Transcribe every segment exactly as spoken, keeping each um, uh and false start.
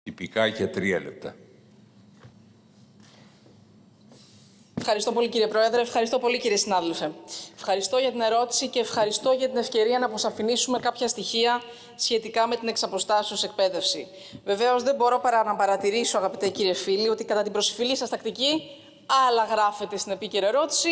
Τυπικά για τρία λεπτά. Ευχαριστώ πολύ, κύριε Πρόεδρε. Ευχαριστώ πολύ, κύριε συνάδελφε. Ευχαριστώ για την ερώτηση και ευχαριστώ για την ευκαιρία να αποσαφηνίσουμε κάποια στοιχεία σχετικά με την εξαποστάσεως εκπαίδευση. Βεβαίως, δεν μπορώ παρά να παρατηρήσω, αγαπητέ κύριε φίλη, ότι κατά την προσφυλή σας τακτική, άλλα γράφετε στην επίκαιρη ερώτηση,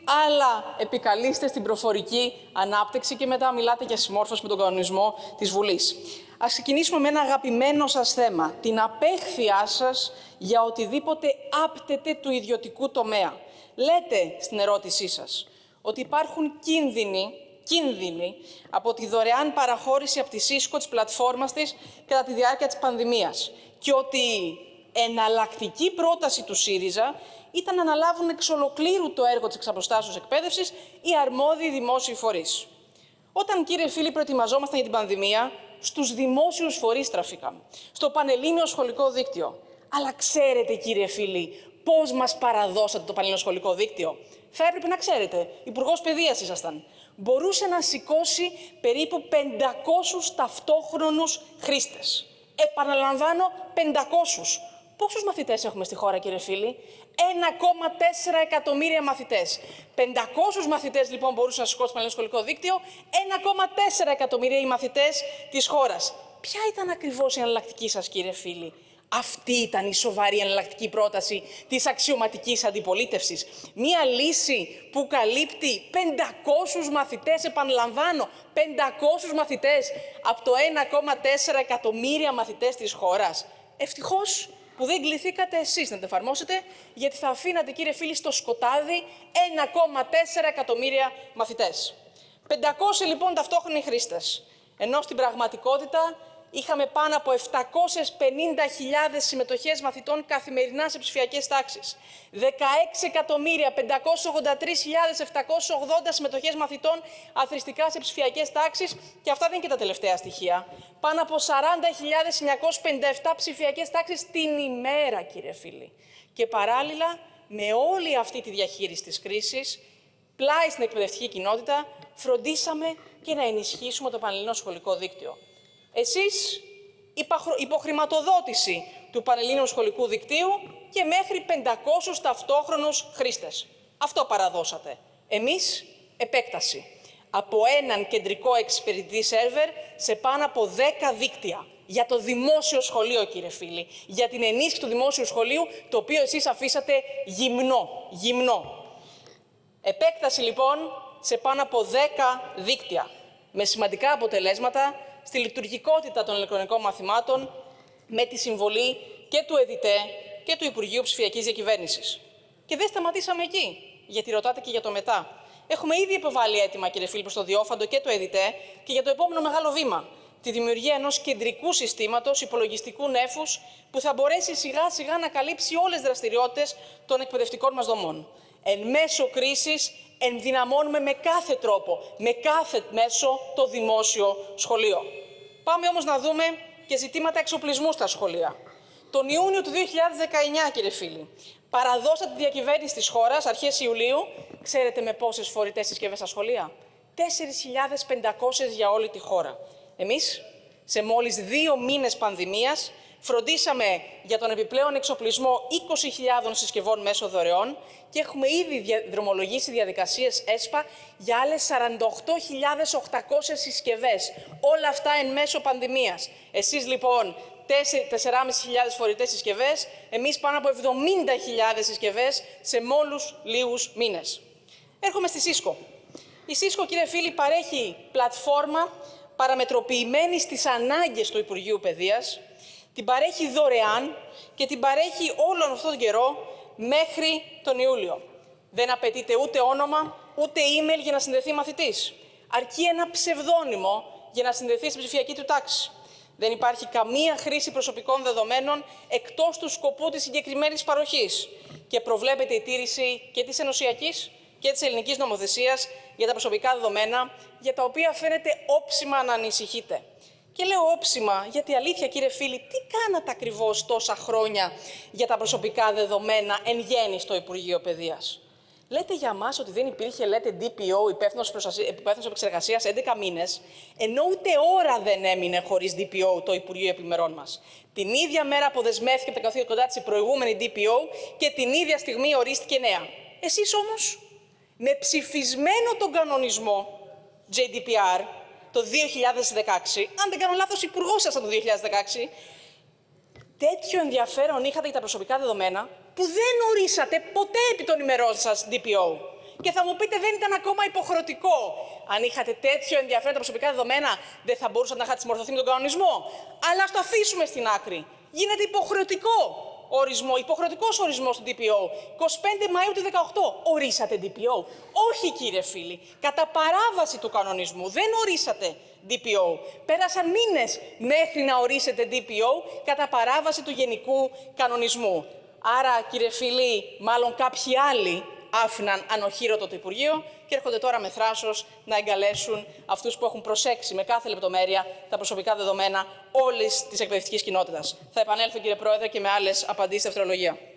άλλα επικαλείστε στην προφορική ανάπτυξη και μετά μιλάτε για συμμόρφωση με τον κανονισμό της Βουλής. Ας ξεκινήσουμε με ένα αγαπημένο σας θέμα, την απέχθειά σας για οτιδήποτε άπτεται του ιδιωτικού τομέα. Λέτε στην ερώτησή σας ότι υπάρχουν κίνδυνοι, κίνδυνοι από τη δωρεάν παραχώρηση από τη Cisco της πλατφόρμας της κατά τη διάρκεια της πανδημίας και ότι εναλλακτική πρόταση του ΣΥΡΙΖΑ ήταν να αναλάβουν εξ ολοκλήρου το έργο της εξαποστάσεως εκπαίδευσης οι αρμόδιοι δημόσιοι φορείς. Όταν, κύριε φίλοι, προετοιμαζόμασταν για την πανδημία, στους δημόσιους φορείς τραφήκαμε, στο Πανελλήνιο Σχολικό Δίκτυο. Αλλά ξέρετε, κύριε φίλοι, πώς μας παραδώσατε το Πανελλήνιο Σχολικό Δίκτυο? Θα έπρεπε να ξέρετε. Υπουργός Παιδείας ήσασταν. Μπορούσε να σηκώσει περίπου πεντακόσιους ταυτόχρονους χρήστες. Επαναλαμβάνω, πεντακόσιους. Πόσους μαθητές έχουμε στη χώρα, κύριε φίλοι? ένα κόμμα τέσσερα εκατομμύρια μαθητές. πεντακόσιους μαθητές, λοιπόν, μπορούσε να σηκώσει το Πανελλήνιο Σχολικό Δίκτυο. ένα κόμμα τέσσερα εκατομμύρια οι μαθητές της χώρας. Ποια ήταν ακριβώς η εναλλακτική σας, κύριε φίλοι? Αυτή ήταν η σοβαρή εναλλακτική πρόταση της αξιωματικής αντιπολίτευσης. Μία λύση που καλύπτει πεντακόσιους μαθητές, επαναλαμβάνω, πεντακόσιους μαθητές από το ένα κόμμα τέσσερα εκατομμύρια μαθητές της χώρας. Ευτυχώς που δεν κληθήκατε εσείς να το εφαρμόσετε, γιατί θα αφήνατε, κύριε φίλοι, στο σκοτάδι ένα κόμμα τέσσερα εκατομμύρια μαθητές. πεντακόσιοι λοιπόν ταυτόχρονοι χρήστες, ενώ στην πραγματικότητα είχαμε πάνω από επτακόσιες πενήντα χιλιάδες συμμετοχές μαθητών καθημερινά σε ψηφιακές τάξεις. δεκαέξι εκατομμύρια πεντακόσιες ογδόντα τρεις χιλιάδες επτακόσιες ογδόντα συμμετοχές μαθητών αθρηστικά σε ψηφιακές τάξεις, και αυτά δεν είναι και τα τελευταία στοιχεία. Πάνω από σαράντα χιλιάδες εννιακόσιες πενήντα επτά ψηφιακές τάξεις την ημέρα, κύριε φίλοι. Και παράλληλα, με όλη αυτή τη διαχείριση της κρίσης, πλάι στην εκπαιδευτική κοινότητα, φροντίσαμε και να ενισχύσουμε το Πανελλήνιο Σχολικό Δίκτυο. Εσείς, υποχρηματοδότηση του Πανελλήνιου Σχολικού Δικτύου και μέχρι πεντακόσιους ταυτόχρονους χρήστες. Αυτό παραδώσατε. Εμείς, επέκταση. Από έναν κεντρικό εξυπηρετητή σερβερ σε πάνω από δέκα δίκτυα. Για το δημόσιο σχολείο, κύριε φίλοι. Για την ενίσχυση του δημόσιου σχολείου, το οποίο εσείς αφήσατε γυμνό. Γυμνό. Επέκταση, λοιπόν, σε πάνω από δέκα δίκτυα. Με σημαντικά αποτελέσματα στη λειτουργικότητα των ηλεκτρονικών μαθημάτων, με τη συμβολή και του ΕΔΙΤΕ και του Υπουργείου Ψηφιακής Διακυβέρνησης. Και δεν σταματήσαμε εκεί, γιατί ρωτάτε και για το μετά. Έχουμε ήδη υποβάλει αίτημα, κύριε φίλοι, προς το Διόφαντο και το ΕΔΙΤΕ και για το επόμενο μεγάλο βήμα, τη δημιουργία ενός κεντρικού συστήματος υπολογιστικού νέφους που θα μπορέσει σιγά-σιγά να καλύψει όλες τις δραστηριότητες των εκπαιδευτικών μας δομών. Εν μέσω κρίσης, ενδυναμώνουμε με κάθε τρόπο, με κάθε μέσο το δημόσιο σχολείο. Πάμε όμως να δούμε και ζητήματα εξοπλισμού στα σχολεία. Τον Ιούνιο του δύο χιλιάδες δεκαεννιά, κύριε φίλοι, παραδώσατε τη διακυβέρνηση της χώρας αρχές Ιουλίου. Ξέρετε με πόσες φορητές συσκευές στα σχολεία? τέσσερις χιλιάδες πεντακόσιες για όλη τη χώρα. Εμείς, σε μόλις δύο μήνες πανδημίας, φροντίσαμε για τον επιπλέον εξοπλισμό είκοσι χιλιάδων συσκευών μέσω δωρεών και έχουμε ήδη δρομολογήσει διαδικασίες ΕΣΠΑ για άλλες σαράντα οκτώ χιλιάδες οκτακόσιες συσκευές. Όλα αυτά εν μέσω πανδημίας. Εσείς, λοιπόν, τέσσερις χιλιάδες φορητές συσκευές, εμείς πάνω από εβδομήντα χιλιάδες συσκευές σε μόλους λίγους μήνες. Έρχομαι στη Cisco. Η Cisco, κύριε φίλοι, παρέχει πλατφόρμα παραμετροποιημένη στις ανάγκες του Υπουργείου Παιδείας, την παρέχει δωρεάν και την παρέχει όλον αυτόν τον καιρό μέχρι τον Ιούλιο. Δεν απαιτείται ούτε όνομα, ούτε email για να συνδεθεί μαθητής. Αρκεί ένα ψευδόνυμο για να συνδεθεί στην ψηφιακή του τάξη. Δεν υπάρχει καμία χρήση προσωπικών δεδομένων εκτός του σκοπού της συγκεκριμένης παροχής και προβλέπεται η τήρηση και της ενωσιακής και της ελληνικής νομοθεσίας για τα προσωπικά δεδομένα, για τα οποία φαίνεται όψιμα να ανησυχείτε. Και λέω όψιμα, γιατί αλήθεια, κύριε φίλοι, τι κάνατε ακριβώς τόσα χρόνια για τα προσωπικά δεδομένα εν γέννη στο Υπουργείο Παιδείας? Λέτε για μας ότι δεν υπήρχε, λέτε, ντι πι ο, υπεύθυνος επεξεργασίας, έντεκα μήνες, ενώ ούτε ώρα δεν έμεινε χωρίς ντι πι ο το Υπουργείο Επιμερών μας. Την ίδια μέρα αποδεσμεύτηκε από τα καθήκοντά της η προηγούμενη ντι πι ο και την ίδια στιγμή ορίστηκε νέα. Εσείς όμως, με ψηφισμένο τον κανονισμό τζέι ντι πι αρ το δύο χιλιάδες δεκαέξι, αν δεν κάνω λάθος, υπουργός σας το δύο χιλιάδες δεκαέξι, τέτοιο ενδιαφέρον είχατε για τα προσωπικά δεδομένα που δεν ορίσατε ποτέ επί των ημερών σας ντι πι ο. Και θα μου πείτε, δεν ήταν ακόμα υποχρεωτικό. Αν είχατε τέτοιο ενδιαφέρον τα προσωπικά δεδομένα, δεν θα μπορούσατε να είχατε συμμορφωθεί με τον κανονισμό. Αλλά ας το αφήσουμε στην άκρη. Γίνεται υποχρεωτικό ορισμό, υποχρεωτικός ορισμός του ντι πι ο. εικοστή πέμπτη Μαΐου του δεκαοκτώ. Ορίσατε ντι πι ο. Όχι, κύριε φίλοι. Κατά παράβαση του κανονισμού δεν ορίσατε ντι πι ο. Πέρασαν μήνες μέχρι να ορίσετε ντι πι ο κατά παράβαση του γενικού κανονισμού. Άρα, κύριε φίλοι, μάλλον κάποιοι άλλοι άφηναν ανοχήρωτο το Υπουργείο και έρχονται τώρα με θράσος να εγκαλέσουν αυτούς που έχουν προσέξει με κάθε λεπτομέρεια τα προσωπικά δεδομένα όλης της εκπαιδευτικής κοινότητας. Θα επανέλθω, κύριε Πρόεδρε, και με άλλες απαντήσεις στη δευτερολογία.